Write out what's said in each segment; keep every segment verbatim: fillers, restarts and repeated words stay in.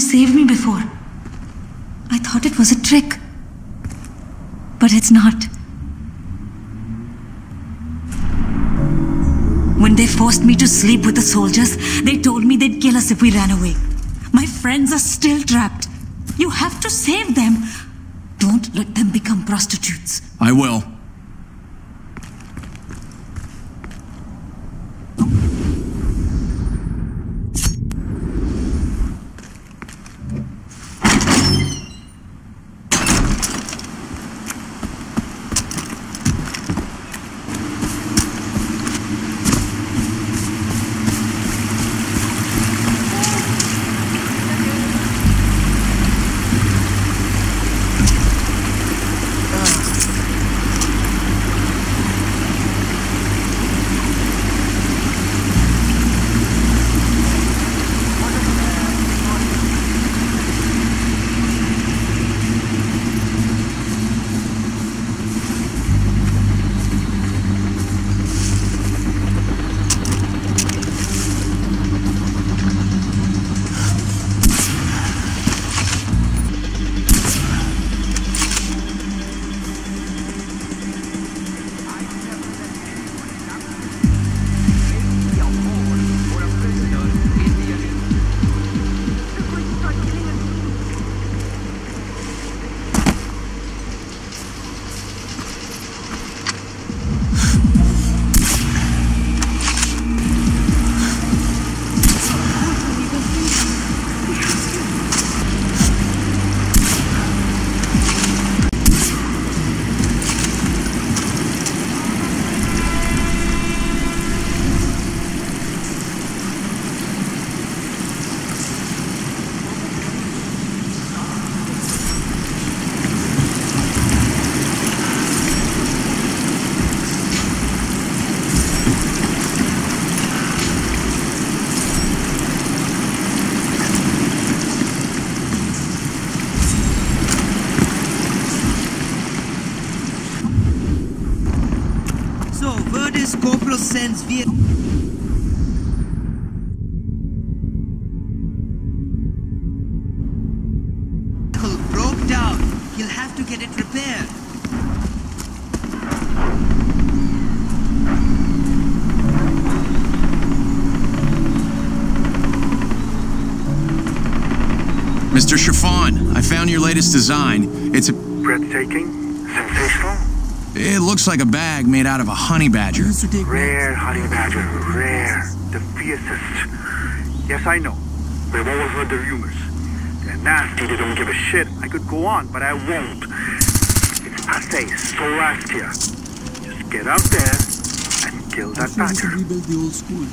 saved me before. I thought it was a trick. But it's not. When they forced me to sleep with the soldiers, they told me they'd kill us if we ran away. My friends are still trapped. You have to save them. Don't let them become prostitutes. I will. Sends via broke down. He'll have to get it repaired. Mister Chiffon, I found your latest design. It's a... breathtaking? Sensational? It looks like a bag made out of a honey badger. Rare honey badger, rare. The fiercest. Yes, I know. We've all heard the rumors. They're nasty, they don't give a shit. I could go on, but I won't. It's passé, so last here. Just get out there and kill that badger. Rebuild the old school.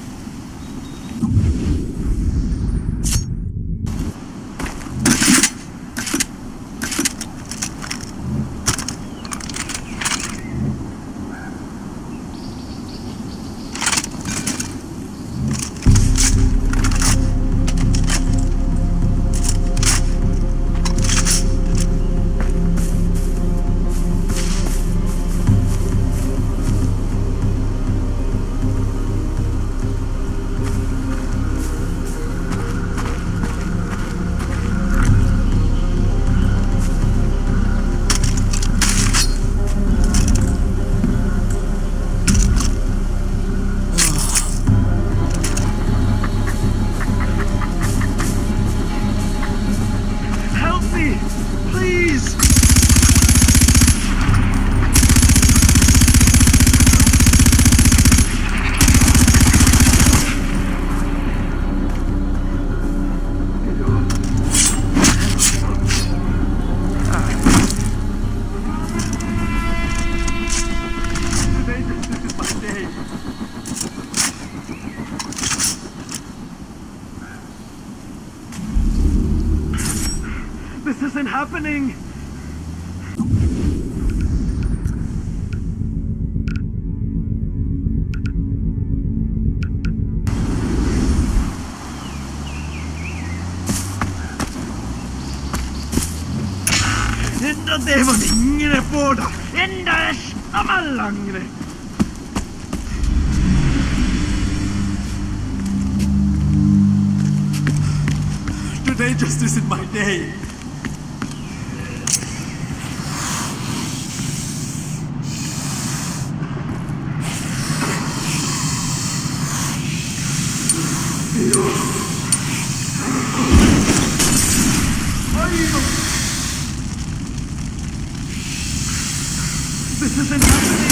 Happening. Enda teevad ingene pooda, enda eest amalangre. Today just isn't my day. This isn't happening!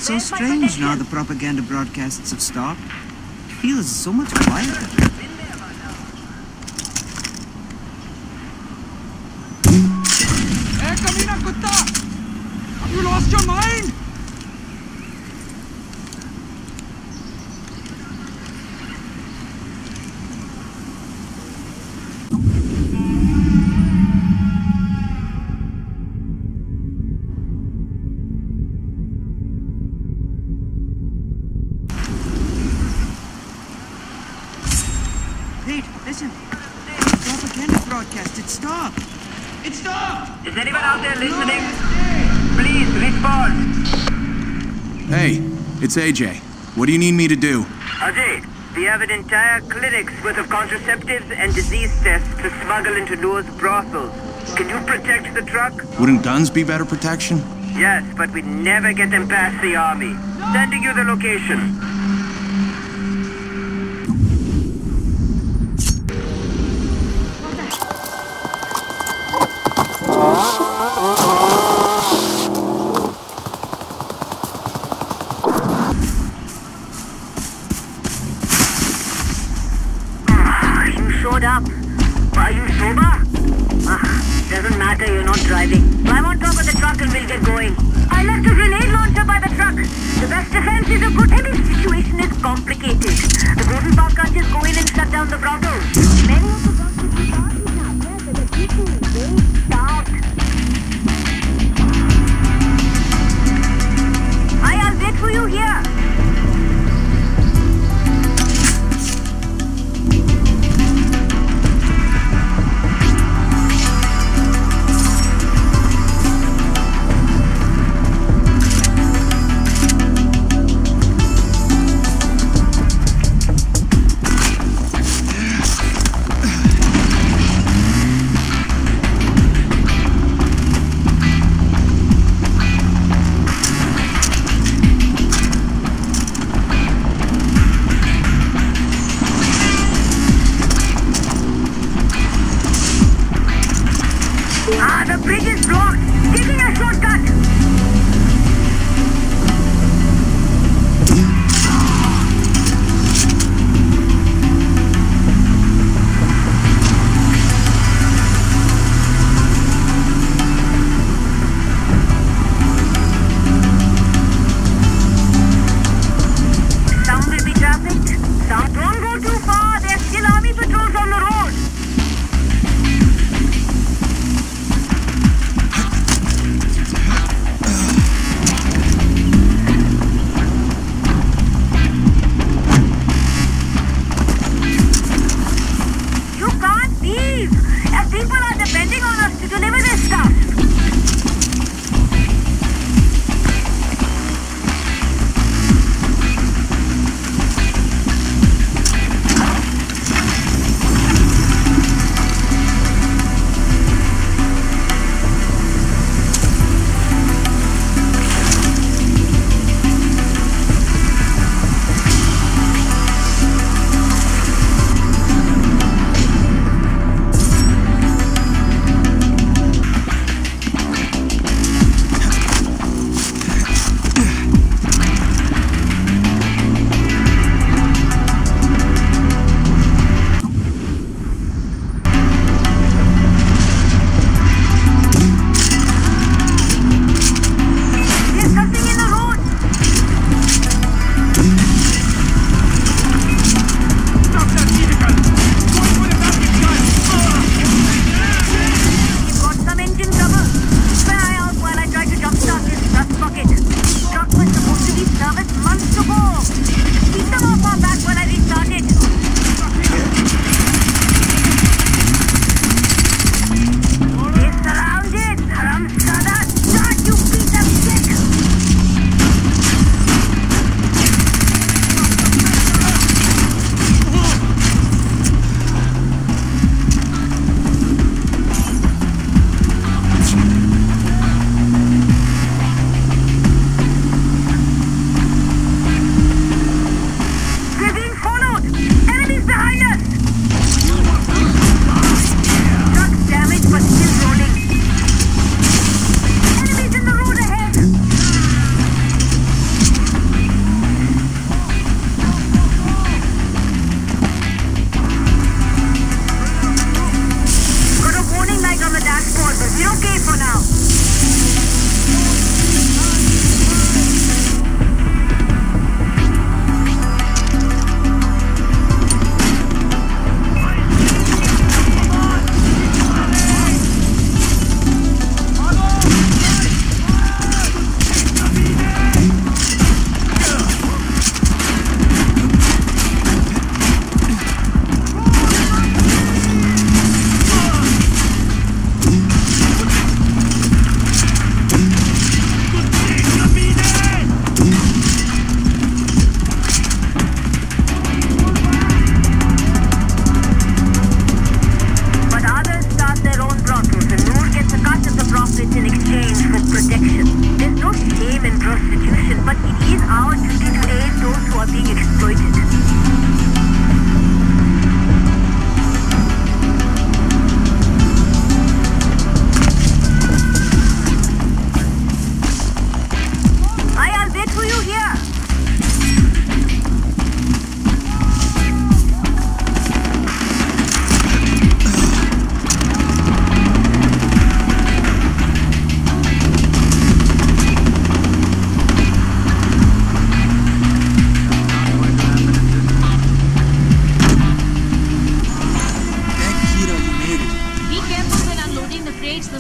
so strange now the propaganda broadcasts have stopped. It feels so much quieter. Hey, Kalinag, kutta! Have you lost your mind? Listen, the propaganda broadcast, it stopped. It stopped! Is anyone out there listening? Please respond. Hey, it's A J. What do you need me to do? Ajay, we have an entire clinic's worth of contraceptives and disease tests to smuggle into Noore's brothels. Can you protect the truck? Wouldn't guns be better protection? Yes, but we never get them past the army. Sending you the location. Up. Are you sober? Ah, doesn't matter, you're not driving. Climb on top of the truck and we'll get going. I left a grenade launcher by the truck. The best defense is a good heavy. Situation is complicated. The Golden Park can't just go in and shut down the brothels. Many of the brothels are parties now. Yes, the people they start. Hi, I'll wait for you here.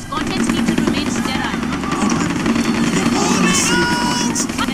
Contents need to remain sterile. Don't worry. We'll take all the necessary precautions.